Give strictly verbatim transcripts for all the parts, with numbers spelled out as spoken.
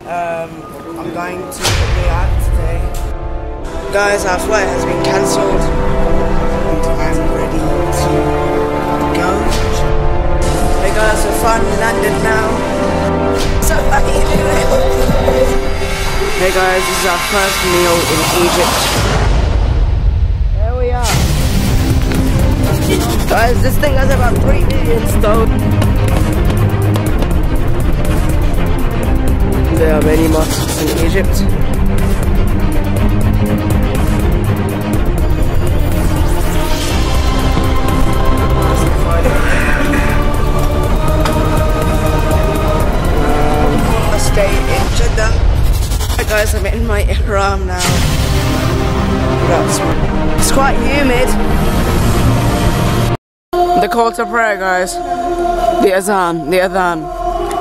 Um, I'm going to Riyadh today. Guys, our flight has been cancelled and I'm ready to go. Hey guys, we're finally landed now. So how are you doing? Hey guys, this is our first meal in Egypt. There we are. Guys, this thing has about three million stones. There are many mosques in Egypt. I stay in Jeddah. Hi guys, I'm in my ihram now. That's, it's quite humid. The call to prayer, guys. The azan, the adhan.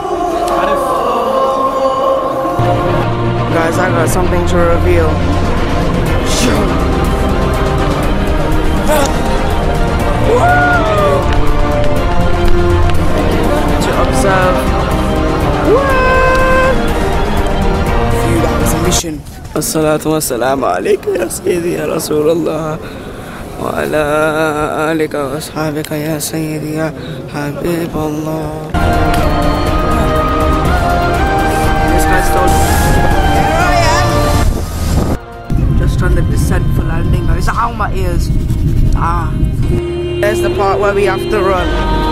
Guys, I got something to reveal. To observe. Phew, that was a mission. As-salatu was-salamu alayka ya sayyidi ya Rasulullah wa ala alika wa ashabika ya sayyidi ya Habiballah. This guy's stolen. On the descent for landing, guys. Ow, my ears. Ah. There's the part where we have to run.